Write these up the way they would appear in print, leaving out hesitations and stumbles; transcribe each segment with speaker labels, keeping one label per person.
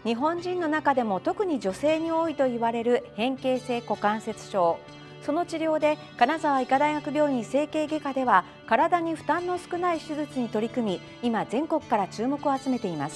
Speaker 1: 日本人の中でも特に女性に多いと言われる変形性股関節症。その治療で金沢医科大学病院整形外科では体に負担の少ない手術に取り組み、今全国から注目を集めています。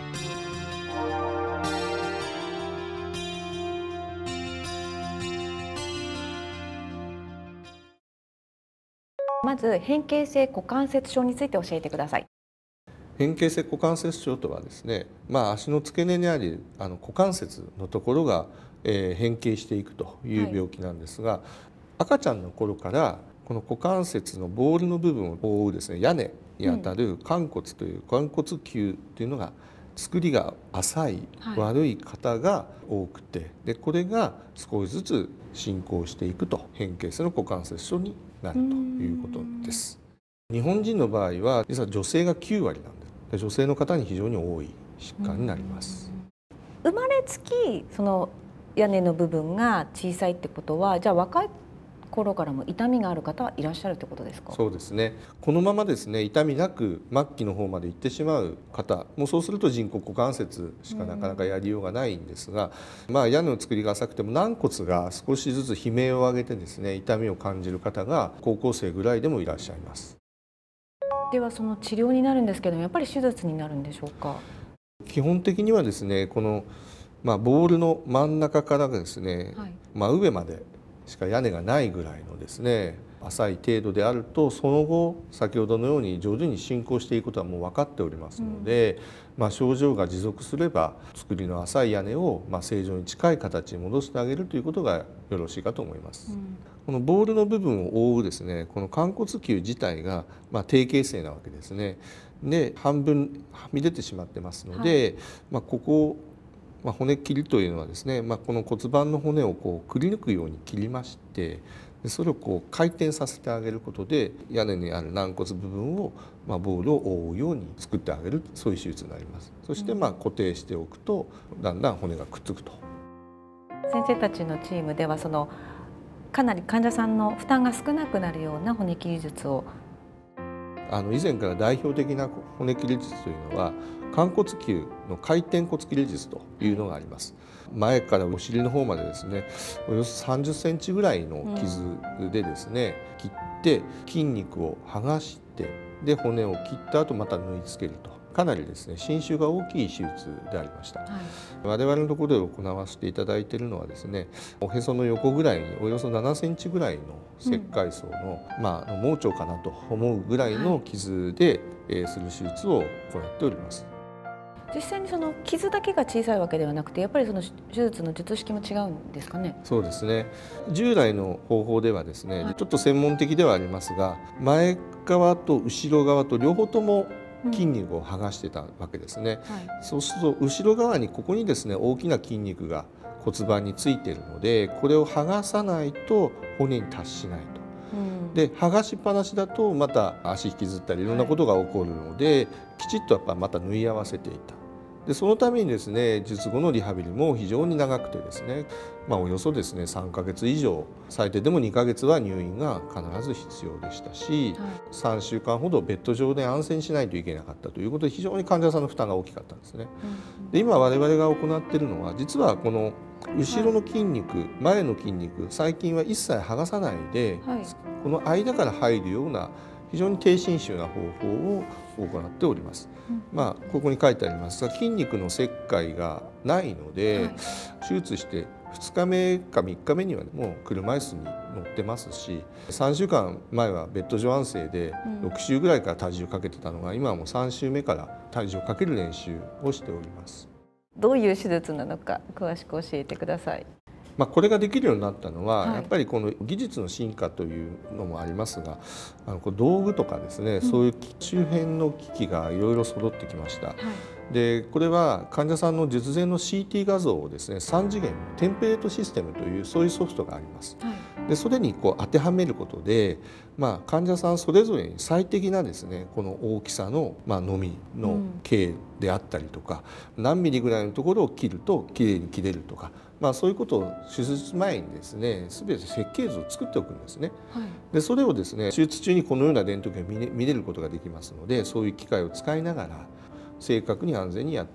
Speaker 1: まず変形性股関節症について教えてください。
Speaker 2: 変形性股関節症とはですね、足の付け根にある股関節のところが、変形していくという病気なんですが、赤ちゃんの頃からこの股関節のボールの部分を覆うですね、屋根にあたる寛骨という寛骨臼というのが作りが浅い、悪い方が多くて、でこれが少しずつ進行していくと変形性の股関節症になるということです。日本人の場合は実は女性が9割なんです。女性の方に非常に多い疾患になります。
Speaker 1: 生まれつきその屋根の部分が小さいってことは、じゃあ若い頃からも痛みがある方はいらっしゃるってことですか？
Speaker 2: そうですね。このままですね、痛みなく末期の方まで行ってしまう方も、そうすると人工股関節しかなかなかやりようがないんですが、屋根の作りが浅くても軟骨が少しずつ悲鳴を上げてですね、痛みを感じる方が高校生ぐらいでもいらっしゃいます。
Speaker 1: ではその治療になるんですけども、やっぱり手術になるんでしょうか？
Speaker 2: 基本的にはですね、このボールの真ん中からですね、真上までしか屋根がないぐらいのですね、浅い程度であると、その後先ほどのように徐々に進行していくことはもう分かっておりますので、症状が持続すれば作りの浅い屋根を正常に近い形に戻してあげるということがよろしいかと思います。このボールの部分を覆うですね、この寛骨臼自体が定型性なわけですね。で半分はみ出てしまってますので、ここ骨切りというのはですね、この骨盤の骨をくり抜くように切りまして、それを回転させてあげることで屋根にある軟骨部分をボールを覆うように作ってあげる、そういう手術になります。そして固定しておくとだんだん骨がくっつくと。
Speaker 1: 先生たちのチームではかなり患者さんの負担が少なくなるような骨切り術を
Speaker 2: 以前から代表的な骨切り術というのは寛骨臼の回転骨切り術というのがあります。前からお尻の方までですね、およそ30センチぐらいの傷でですね、切って筋肉を剥がして、で骨を切った後また縫い付けると、かなりですね侵襲が大きい手術でありました。我々のところで行わせていただいているのはですね、おへその横ぐらいにおよそ7センチぐらいの切開層の、盲腸かなと思うぐらいの傷でする手術を行っております。
Speaker 1: 実際に傷だけが小さいわけではなくて、やっぱり手術の術式も違うんですかね？
Speaker 2: そうですね。従来の方法ではですね、ちょっと専門的ではありますが、前側と後ろ側と両方とも筋肉を剥がしてたわけですね。そうすると後ろ側にここにですね大きな筋肉が骨盤についているので、これを剥がさないと骨に達しないと。で剥がしっぱなしだとまた足引きずったりいろんなことが起こるので、きちっとやっぱまた縫い合わせていた。でそのためにですね、術後のリハビリも非常に長くてですね、およそですね3ヶ月以上、最低でも2ヶ月は入院が必ず必要でしたし、3週間ほどベッド上で安静にしないといけなかったということで、非常に患者さんの負担が大きかったんですね。で今我々が行っているのは、実はこの後ろの筋肉、前の筋肉、最近は一切剥がさないで、この間から入るような非常に低侵襲な方法を行っております。ここに書いてありますが、筋肉の切開がないので、手術して2日目か3日目にはもう車椅子に乗ってますし、3週間前はベッド上安静で6週ぐらいから体重かけてたのが、今はもう3週目から体重をかける練習をしております。
Speaker 1: どういう手術なのか詳しく教えてください。
Speaker 2: これができるようになったのは、やっぱりこの技術の進化というのもありますが、道具とかですね、そういう周辺の機器がいろいろ揃ってきました。でこれは患者さんの術前の CT 画像をですね、3次元テンプレートシステムというそういうソフトがあります。でそれに当てはめることで、患者さんそれぞれに最適なですねこの大きさの、のみの径であったりとか、何ミリぐらいのところを切るときれいに切れるとか、そういうことを手術前にですね全て設計図を作っておくんですね。でそれをですね手術中にこのようなレントゲンを見れることができますので、そういう機械を使いながら正確に安全にやっていくと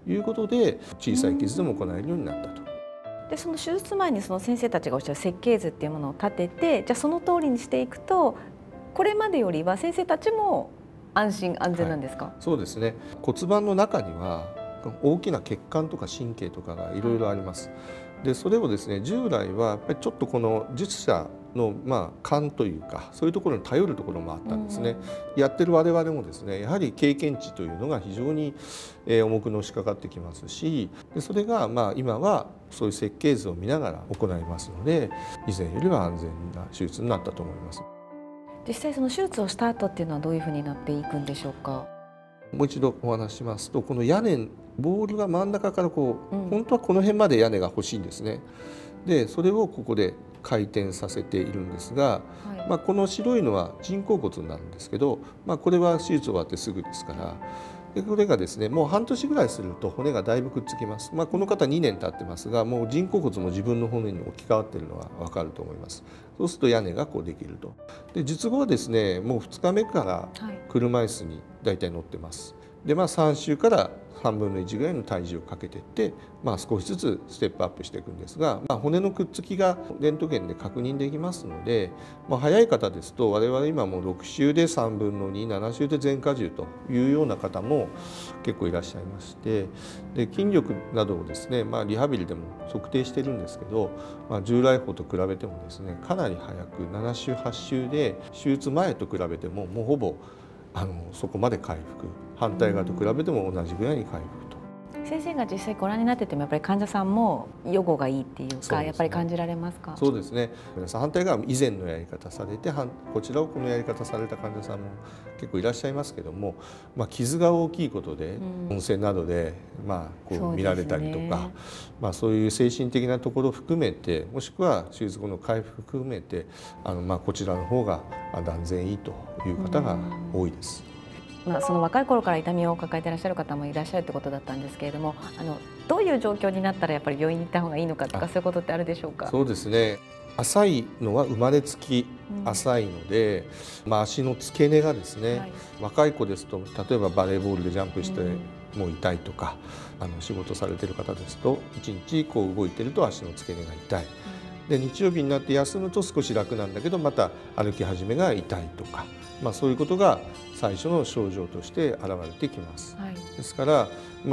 Speaker 2: いうことで小さい傷でも行えるようになったと。
Speaker 1: でその手術前にその先生たちがおっしゃる設計図っていうものを立てて、じゃあその通りにしていくとこれまでよりは先生たちも安心安全なんですか？
Speaker 2: そうですね。骨盤の中には大きな血管とか神経とかがいろいろあります。でそれをですね、従来はやっぱりちょっとこの術者の勘というか、そういうところに頼るところもあったんですね。やってる我々もですね、やはり経験値というのが非常に重くのしかかってきますし、でそれが今はそういう設計図を見ながら行いますので、以前よりは安全な手術になったと思います。
Speaker 1: 実際その手術をした後っていうのはどういうふうになっていくんでしょうか？
Speaker 2: もう一度お話しますと、この屋根、ボールが真ん中から本当はこの辺まで屋根が欲しいんですね。でそれをここで回転させているんですが、この白いのは人工骨になるんですけど、これは手術終わってすぐですから、でこれがですね、もう半年ぐらいすると骨がだいぶくっつきます。この方2年経ってますが、もう人工骨も自分の骨に置き換わっているのは分かると思います。そうすると屋根ができると。で術後はですね、もう2日目から車椅子にだいたい乗ってます。で3週から3分の1ぐらいの体重をかけていって、少しずつステップアップしていくんですが、骨のくっつきがレントゲンで確認できますので、早い方ですと我々今もう6週で3分の2、7週で全荷重というような方も結構いらっしゃいまして、で筋力などをですね、リハビリでも測定してるんですけど、従来法と比べてもですね、かなり早く7週8週で手術前と比べてももうほぼそこまで回復、反対側と比べても同じぐらいに回復と。
Speaker 1: 先生が実際ご覧になっててもやっぱり患者さんも予後がいいっていうか、やっぱり感じられますか？
Speaker 2: そうですね。皆さん反対側以前のやり方されて、こちらをこのやり方された患者さんも結構いらっしゃいますけども、傷が大きいことで温泉などで見られたりとか、そういう精神的なところを含めて、もしくは手術後の回復含めてこちらの方が断然いいという方が多いです。
Speaker 1: その若い頃から痛みを抱えていらっしゃる方もいらっしゃるってことだったんですけれども、どういう状況になったらやっぱり病院に行った方がいいのかとか、そういうことってあるでしょうか？
Speaker 2: そうですね。浅いのは生まれつき浅いので、足の付け根がですね、若い子ですと例えばバレーボールでジャンプしてもう痛いとか、仕事されてる方ですと一日動いてると足の付け根が痛い。で日曜日になって休むと少し楽なんだけどまた歩き始めが痛いとか、そういうことが最初の症状として現れてきます。ですから、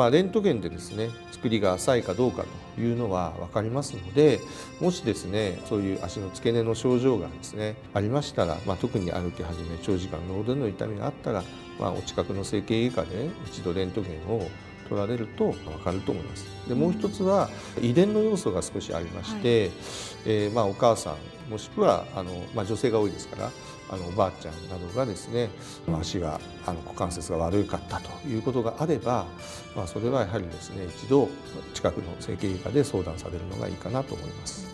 Speaker 2: レントゲンでですね、作りが浅いかどうかというのは分かりますので、もしですねそういう足の付け根の症状がですねありましたら、特に歩き始め長時間の腕の痛みがあったら、お近くの整形外科で一度レントゲンを取られると分かると思います。でもう一つは遺伝の要素が少しありまして、お母さんもしくは女性が多いですからおばあちゃんなどがですね、足が股関節が悪かったということがあれば、それはやはりですね一度近くの整形外科で相談されるのがいいかなと思います。